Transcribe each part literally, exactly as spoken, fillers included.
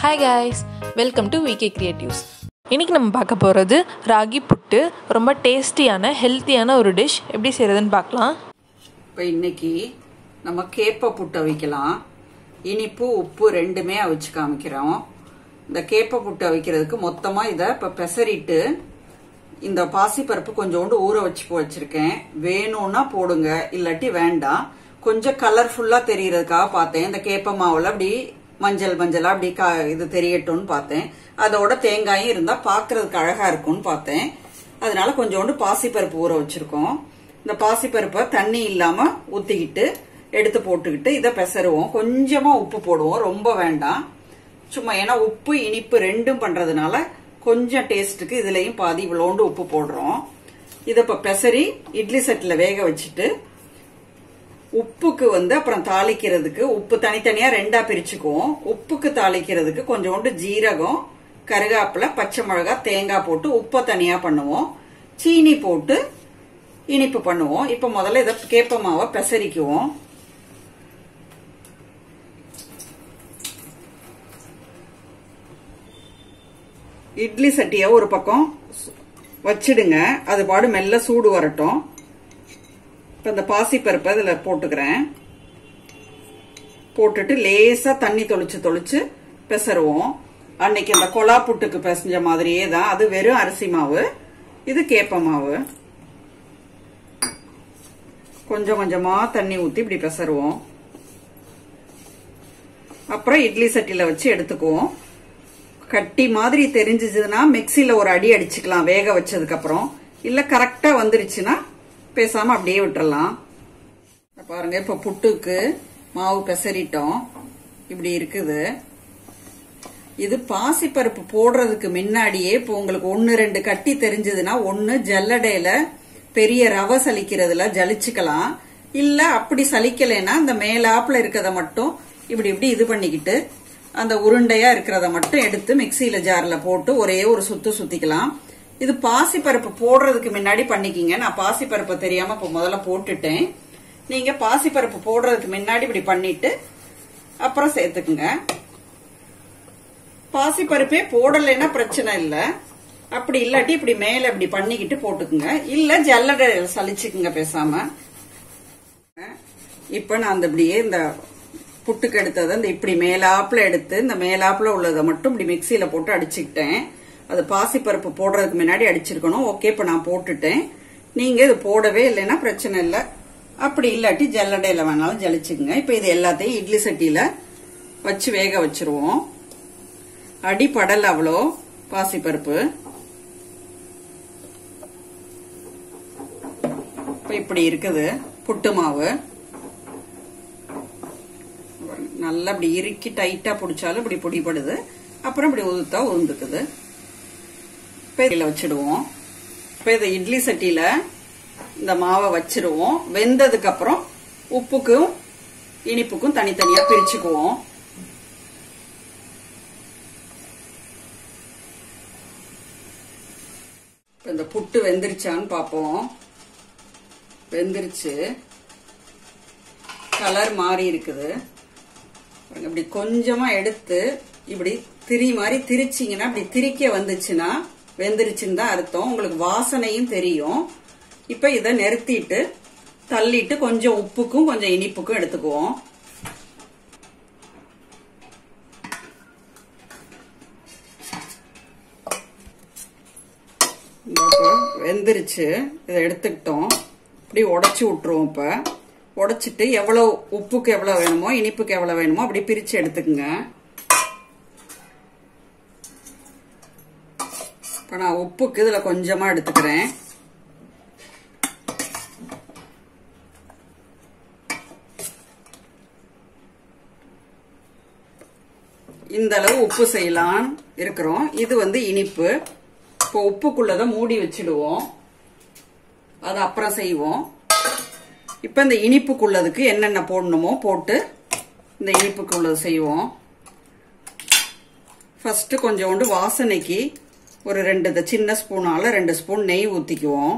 Hi guys, welcome to V K Creatives. இன்னைக்கு நம்ம பார்க்க போகிறது ராகி புட்டு. ரொம்ப டேஸ்டியான ஹெல்த்தியான ஒரு டிஷ். எப்படி செய்யறதுன்னு பார்க்கலாம். இப்போ இன்னைக்கு நம்ம கேப்ப புட்டு அவிக்கலாம். இனிப்பு உப்பு ரெண்டுமே அவிச்சு காமிக்கிறோம். இந்த கேப்ப புட்டு அவிக்கிறதுக்கு மொத்தமா இதை இப்போ பெசரிட்டு இந்த பாசிப்பருப்பு கொஞ்சோண்டு ஊற வச்சு வச்சிருக்கேன். வேணும்னா போடுங்க, இல்லாட்டி வேண்டாம். கொஞ்சம் கலர்ஃபுல்லா தெரியறதுக்காக பார்த்தேன். இந்த கேப்ப மாவுல அப்படி மஞ்சள் மஞ்சளா அப்படி இது தெரியட்டும்னு பார்த்தேன். அதோட தேங்காயும் இருந்தா பாக்குறதுக்கு அழகா இருக்கும்னு பார்த்தேன். அதனால கொஞ்சோண்டு பாசிப்பருப்பு ஊற வச்சிருக்கோம். இந்த பாசிப்பருப்பை தண்ணி இல்லாம ஊத்திக்கிட்டு எடுத்து போட்டுக்கிட்டு இதை பெசருவோம். கொஞ்சமா உப்பு போடுவோம், ரொம்ப வேண்டாம். சும்மா ஏன்னா உப்பு இனிப்பு ரெண்டும் பண்றதுனால கொஞ்சம் டேஸ்ட்டுக்கு இதுலயும் பாதி இவ்வளோண்டு உப்பு போடுறோம். இதை இப்ப பெசரி இட்லி செட்ல வேக வச்சுட்டு உப்புக்கு வந்து அப்புறம் தாளிக்கிறதுக்கு உப்பு தனித்தனியா ரெண்டா பிரிச்சுக்குவோம். உப்புக்கு தாளிக்கிறதுக்கு கொஞ்சோண்டு ஜீரகம், கருகாப்பிலை, பச்சை மிளகாய், தேங்காய் போட்டு உப்பை தனியா பண்ணுவோம். சீனி போட்டு இனிப்பு பண்ணுவோம். இப்ப முதல்ல இதை கேப்ப மாவை பெசரிக்குவோம். இட்லி சட்டிய ஒரு பக்கம் வச்சிடுங்க, அது பாடு மெல்ல சூடு வரட்டும். இப்ப இந்த பாசிப்பருப்பை இதுல போட்டுக்கிறேன். போட்டுட்டு லேசா தண்ணி தொளிச்சு தொளிச்சு பெசருவோம். அன்னைக்கு அந்த கொலா புட்டுக்கு பெசஞ்ச மாதிரியே தான். அது வெறும் அரிசி மாவு, இது கேப்ப மாவு. கொஞ்சம் கொஞ்சமா தண்ணி ஊத்தி இப்படி பெசருவோம். அப்புறம் இட்லி சட்டியில வச்சு எடுத்துக்குவோம். கட்டி மாதிரி தெரிஞ்சிச்சுன்னா மிக்சியில ஒரு அடி அடிச்சுக்கலாம் வேக வச்சதுக்கு அப்புறம். இல்ல கரெக்டா வந்துருச்சுன்னா பேசாம அப்படியே விட்டுறலாம். பாருங்க, இப்ப புட்டுக்கு மாவு பெசரிட்டோம். இப்படி இருக்குது. இது பாசிப்பருப்பு போடுறதுக்கு முன்னாடியே இப்போ உங்களுக்கு ஒன்னு ரெண்டு கட்டி தெரிஞ்சதுன்னா ஒன்னு ஜல்லடையில பெரிய ரவை சலிக்கிறதுல ஜலிச்சுக்கலாம். இல்ல அப்படி சலிக்கலைன்னா இந்த மேலாப்புல இருக்கிறத மட்டும் இப்படி இப்படி இது பண்ணிக்கிட்டு அந்த உருண்டையா இருக்கிறத மட்டும் எடுத்து மிக்சியில ஜார்ல போட்டு ஒரே ஒரு சுத்து சுத்திக்கலாம். இது பாசிப்பருப்பு போடுறதுக்கு முன்னாடி பண்ணிக்கிங்க. நான் பாசிப்பருப்பு தெரியாம இப்ப முதல்ல போட்டுட்டேன். நீங்க பாசிப்பருப்பு போடுறதுக்கு முன்னாடி இப்படி பண்ணிட்டு அப்புறம் சேர்த்துக்குங்க. பாசிப்பருப்பே போடலைன்னா பிரச்சனை இல்ல. அப்படி இல்லாட்டி இப்படி மேல இப்படி பண்ணிக்கிட்டு போட்டுக்குங்க. இல்ல ஜல்லடை சலிச்சுக்குங்க பேசாம. இப்ப நான் அந்த இப்படியே இந்த புட்டுக்கு எடுத்ததை இந்த இப்படி மேலாப்புல எடுத்து இந்த மேலாப்புல உள்ளதை மட்டும் இப்படி மிக்சியில போட்டு அடிச்சுக்கிட்டேன். அது பாசிப்பருப்பு போடுறதுக்கு முன்னாடி அடிச்சிருக்கணும். ஓகே, இப்ப நான் போட்டுட்டேன். நீங்க இது போடவே இல்லைன்னா பிரச்சனை இல்ல. அப்படி இல்லாட்டி ஜல்லடையில வேணாலும் ஜலிச்சுக்குங்க. இப்ப இது எல்லாத்தையும் இட்லி சட்டியில வச்சு வேக வச்சிருவோம். அடிப்படல் அவ்வளோ பாசிப்பருப்பு. இப்ப இப்படி இருக்குது புட்டு மாவு. நல்லா இப்படி இறுக்கி டைட்டா பிடிச்சாலும் இப்படி பிடிபடுது. அப்புறம் இப்படி உதுத்தா உந்துக்குது. இப்ப இதுல வச்சிடுவோம். இப்ப இதை இட்லி சட்டியில இந்த மாவை வச்சிருவோம். வெந்ததுக்கு அப்புறம் உப்புக்கும் இனிப்புக்கும் தனித்தனியா பிரிச்சுக்குவோம். இந்த புட்டு வெந்துருச்சான்னு பாப்போம். வெந்துருச்சு. கலர் மாறி இருக்குது. இப்படி கொஞ்சமா எடுத்து இப்படி திரி மாதிரி திரிச்சிங்கன்னா இப்படி திரிக்க வந்துச்சுன்னா வெந்துருச்சுன்னு தான் அர்த்தம். உங்களுக்கு வாசனையும் தெரியும். இப்ப இதை நிறுத்திட்டு தள்ளிட்டு கொஞ்சம் உப்புக்கும் கொஞ்சம் இனிப்புக்கும் எடுத்துக்குவோம். வெந்துருச்சு. இதை எடுத்துக்கிட்டோம். இப்படி உடைச்சு விட்டுருவோம். இப்ப உடைச்சிட்டு எவ்வளவு உப்புக்கு எவ்வளவு வேணுமோ இனிப்புக்கு எவ்வளவு வேணுமோ அப்படி பிரிச்சு எடுத்துக்குங்க. இப்ப நான் உப்புக்கு இதுல கொஞ்சமா எடுத்துக்கிறேன். இந்த அளவு உப்பு செய்யலாம் இருக்கிறோம். இது வந்து இனிப்பு. இப்போ உப்புக்குள்ளத மூடி வச்சிடுவோம். அது அப்புறம் செய்வோம். இப்ப இந்த இனிப்புக்குள்ளதுக்கு என்னென்ன போடணுமோ போட்டு இந்த இனிப்புக்குள்ளது செய்வோம். ஃபர்ஸ்ட் கொஞ்சோண்டு வாசனைக்கு ஒரு ரெண்டு சின்ன ஸ்பூனால ரெண்டு ஸ்பூன் நெய் ஊத்திக்குவோம்.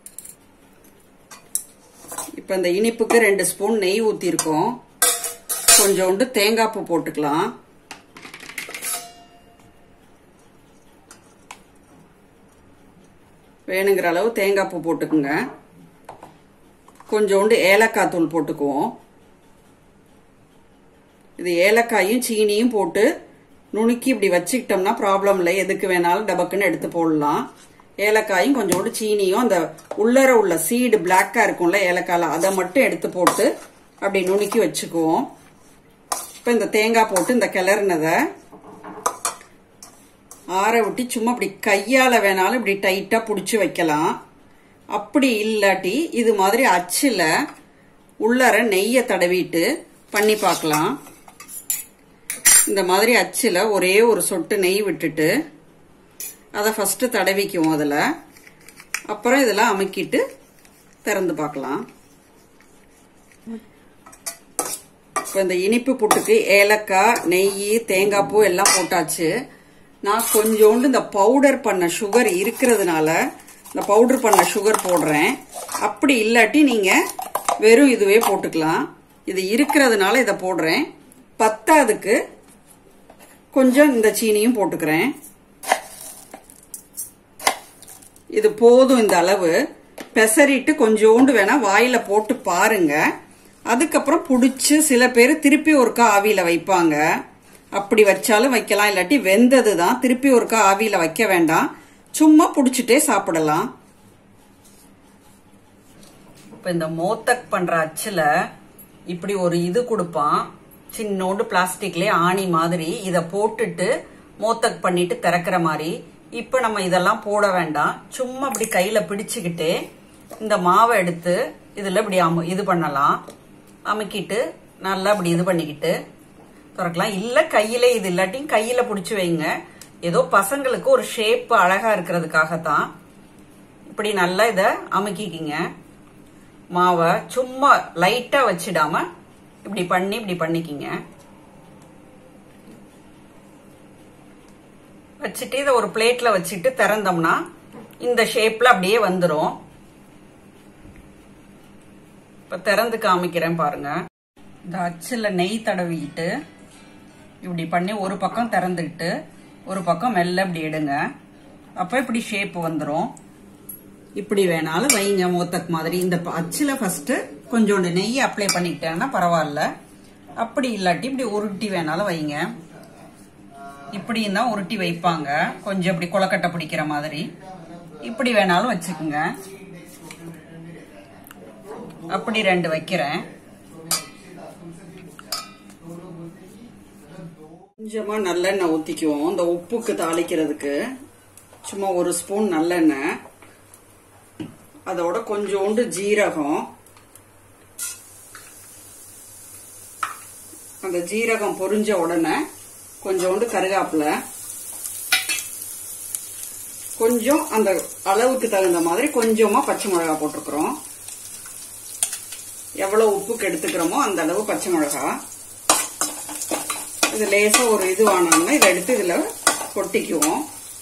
இப்ப இந்த இனிப்புக்கு ரெண்டு ஸ்பூன் நெய் ஊத்திருக்கோம். கொஞ்சோண்டு தேங்காய் பூ போட்டுக்கலாம். வேணுங்கிற அளவு தேங்காய் பூ போட்டுக்குங்க. கொஞ்சோண்டு ஏலக்காய் தூள் போட்டுக்குவோம். இது ஏலக்காயும் சீனியும் போட்டு நுணுக்கி இப்படி வச்சுக்கிட்டோம்னா ப்ராப்ளம் இல்லை, எதுக்கு வேணாலும் டபக்குன்னு எடுத்து போடலாம். ஏலக்காயும் கொஞ்சோண்டு சீனியும் அந்த உள்ளர உள்ள சீடு பிளாக்கா இருக்கும்ல ஏலக்காயில, அதை மட்டும் எடுத்து போட்டு அப்படி நுணுக்கி வச்சுக்குவோம். இப்ப இந்த தேங்காய் போட்டு இந்த கிளறினதை ஆற விட்டு சும்மா இப்படி கையால வேணாலும் இப்படி டைட்டா புடிச்சு வைக்கலாம். அப்படி இல்லாட்டி இது மாதிரி அச்சுல உள்ளர நெய்ய தடவிட்டு பண்ணி பார்க்கலாம். இந்த மாதிரி அச்சுல ஒரே ஒரு சொட்டு நெய் விட்டுட்டு அதை ஃபர்ஸ்ட் தடவிக்குவோம். அதுல அப்புறம் இதெல்லாம் அமுக்கிட்டு திறந்து பார்க்கலாம். இப்ப இந்த இனிப்பு புட்டுக்கு ஏலக்காய், நெய், தேங்காய் பூ எல்லாம் போட்டாச்சு. நான் கொஞ்சோண்டு இந்த பவுடர் பண்ண சுகர் இருக்கிறதுனால இந்த பவுடர் பண்ண சுகர் போடுறேன். அப்படி இல்லாட்டி நீங்க வெறும் இதுவே போட்டுக்கலாம். இது இருக்கிறதுனால இதை போடுறேன். பத்தாவதுக்கு கொஞ்சம் இந்த சீனியும் போட்டுக்கிறேன். இது போதும் இந்த அளவு. பெசரிட்டு கொஞ்சோண்டு வேணா வாயில போட்டு பாருங்க. அதுக்கப்புறம் புடிச்சு சில பேர் திருப்பி ஒருக்கா ஆவியில வைப்பாங்க. அப்படி வச்சாலும் வைக்கலாம், இல்லாட்டி வெந்தது தான் திருப்பி ஒருக்கா ஆவியில வைக்க வேண்டாம், சும்மா புடிச்சுட்டே சாப்பிடலாம். இப்ப இந்த மோத்தக் பண்ற அச்சுல இப்படி ஒரு இது கொடுப்பான், சின்னோண்டு பிளாஸ்டிக்லயே ஆணி மாதிரி. இத போட்டுட்டு மோத்தக் பண்ணிட்டு திறக்கிற மாதிரி. இப்ப நம்ம இதெல்லாம் போட வேண்டாம், சும்மா இப்படி கையில பிடிச்சுக்கிட்டு இந்த மாவை எடுத்து இதுல இப்படி இது பண்ணலாம். அமுக்கிட்டு நல்லா இப்படி இது பண்ணிக்கிட்டு திறக்கலாம். இல்ல கையில இது இல்லாட்டி கையில பிடிச்சு வைங்க. ஏதோ பசங்களுக்கு ஒரு ஷேப் அழகா இருக்கிறதுக்காகத்தான். இப்படி நல்லா இத அமுக்கிக்கிங்க. மாவை சும்மா லைட்டா வச்சிடாம இப்படி பண்ணி இப்படி பண்ணிக்கிங்க. வச்சுட்டு இதை ஒரு பிளேட்ல வச்சுட்டு திறந்தோம்னா இந்த ஷேப்ல அப்படியே வந்துரும். இப்ப திறந்து காமிக்கிறேன் பாருங்க. இந்த அச்சுல நெய் தடவிக்கிட்டு இப்படி பண்ணி ஒரு பக்கம் திறந்துக்கிட்டு ஒரு பக்கம் மெல்ல இப்படி எடுங்க. அப்ப இப்படி ஷேப் வந்துரும். இப்படி வேணாலும் வைங்க மோத்தக் மாதிரி. இந்த அச்சுல ஃபர்ஸ்ட் கொஞ்சோண்டு நெய் அப்ளை பண்ணிக்கிட்டேன்னா பரவாயில்ல. அப்படி இல்லாட்டி இப்படி உருட்டி வேணாலும் வைங்க. இப்படியும் தான் உருட்டி வைப்பாங்க, கொஞ்சம் இப்படி கொலக்கட்டை பிடிக்கிற மாதிரி. இப்படி வேணாலும் வச்சுக்குங்க. அப்படி ரெண்டு வைக்கிறேன். கொஞ்சமா நல்லெண்ணெய் ஊத்திக்குவோம். இந்த உப்புக்கு தாளிக்கிறதுக்கு சும்மா ஒரு ஸ்பூன் நல்லெண்ணெய், அதோட கொஞ்சோண்டு ஜீரகம். அந்த ஜீரகம் பொரிஞ்ச உடனே கொஞ்சோண்டு கருவேப்பிலை, கொஞ்சம் அந்த அளவுக்கு தகுந்த மாதிரி கொஞ்சமா பச்சை மிளகாய் போட்டிருக்கிறோம். எவ்வளவு உப்புக்கு எடுத்துக்கிறோமோ அந்த அளவு பச்சை மிளகாய். இது லேசா ஒரு இது ஆனோம்னா இதை எடுத்து இதுல கொட்டிக்குவோம்.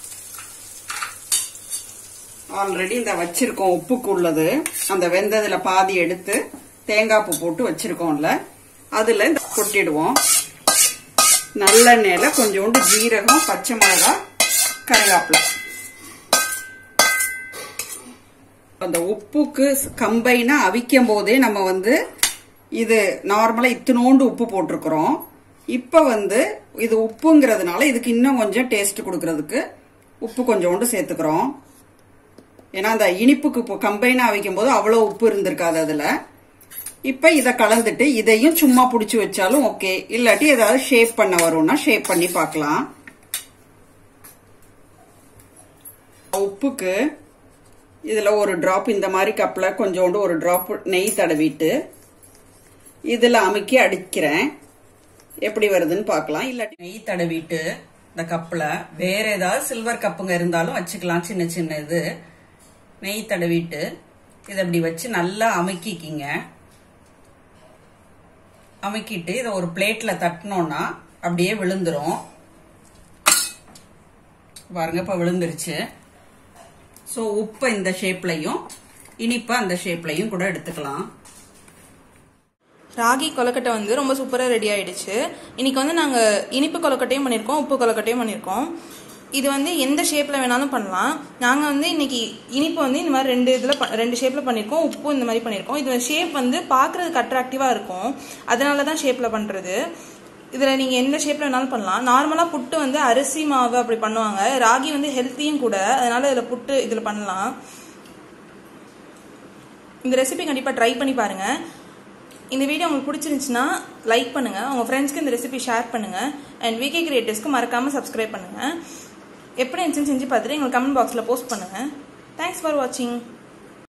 ஆல்ரெடி இந்த வச்சிருக்கோம் உப்புக்கு உள்ளது, அந்த வெந்ததுல பாதி எடுத்து தேங்காய் பூ போட்டு வச்சிருக்கோம்ல, அதுல கொட்டிடுவோம். நல்லெண்ணெயில கொஞ்சோண்டு ஜீரகம், பச்சை மிளகாய், கருவேப்பிலை. அந்த உப்புக்கு கம்பைனா அவிக்கும் போதே நம்ம வந்து இது நார்மலா இத்தினோண்டு உப்பு போட்டிருக்கிறோம். இப்ப வந்து இது உப்புங்கிறதுனால இதுக்கு இன்னும் கொஞ்சம் டேஸ்ட் கொடுக்கறதுக்கு உப்பு கொஞ்சோண்டு சேர்த்துக்கிறோம். ஏன்னா அந்த இனிப்புக்கு கம்பைனா அவிக்கும் போது அவ்வளவு உப்பு இருந்திருக்காது அதுல. இப்ப இத கலந்துட்டு இதையும் சும்மா புடிச்சு வச்சாலும் ஓகே, இல்லாட்டி ஏதாவது ஷேப் பண்ண வரும்னா ஷேப் பண்ணி பார்க்கலாம். உப்புக்கு இதுல ஒரு டிராப் இந்த மாதிரி கப்ல கொஞ்சோண்டு ஒரு டிராப் நெய் தடவிட்டு இதுல அமுக்கி அடிக்கிறேன். எப்படி வருதுன்னு பார்க்கலாம். இல்லாட்டி நெய் தடவிட்டு இந்த கப்ல வேற ஏதாவது சில்வர் கப்புங்க இருந்தாலும் வச்சுக்கலாம், சின்ன சின்ன இது. நெய் தடவிட்டு இதை அப்படி வச்சு நல்லா அமுக்கிக்கிங்க. அமுக்கிட்டு இதை ஒரு பிளேட்ல தட்டினோம்னா அப்படியே விழுந்துரும். பாருங்க இப்ப விழுந்துருச்சு. சோ உப்பை இந்த ஷேப்லயும் இனிப்ப அந்த ஷேப்லயும் கூட எடுத்துக்கலாம். ராகி கொலக்கட்டை வந்து ரொம்ப சூப்பராக ரெடி ஆயிடுச்சு. இன்னைக்கு வந்து நாங்கள் இனிப்பு கொலக்கட்டையும் பண்ணியிருக்கோம், உப்பு கொலக்கட்டையும் பண்ணியிருக்கோம். இது வந்து எந்த ஷேப்பில் வேணாலும் பண்ணலாம். நாங்கள் வந்து இன்னைக்கு இனிப்பு வந்து இந்த மாதிரி ரெண்டு இதில் ரெண்டு ஷேப்பில் பண்ணியிருக்கோம், உப்பு இந்த மாதிரி பண்ணியிருக்கோம். இது ஷேப் வந்து பார்க்குறதுக்கு அட்ராக்டிவாக இருக்கும், அதனால தான் ஷேப்பில் பண்ணுறது. இதில் நீங்கள் எந்த ஷேப்பில் வேணாலும் பண்ணலாம். நார்மலாக புட்டு வந்து அரிசி மாவு அப்படி பண்ணுவாங்க, ராகி வந்து ஹெல்த்தியும் கூட, அதனால இதில் புட்டு இதில் பண்ணலாம். இந்த ரெசிபி கண்டிப்பாக ட்ரை பண்ணி பாருங்கள். இந்த வீடியோ உங்களுக்கு பிடிச்சிருந்துச்சுன்னா லைக் பண்ணுங்கள், உங்கள் ஃப்ரெண்ட்ஸ்க்கு இந்த ரெசிபி ஷேர் பண்ணுங்கள். அண்ட் விகே கிரியேட்டிவ்ஸ்க்கு மறக்காமல் சப்ஸ்கிரைப் பண்ணுங்கள். எப்படி இருந்துச்சுன்னு செஞ்சு பார்த்துட்டு எங்களுக்கு கமெண்ட் பாக்ஸில் போஸ்ட் பண்ணுங்கள். தேங்க்ஸ் ஃபார் வாட்சிங்.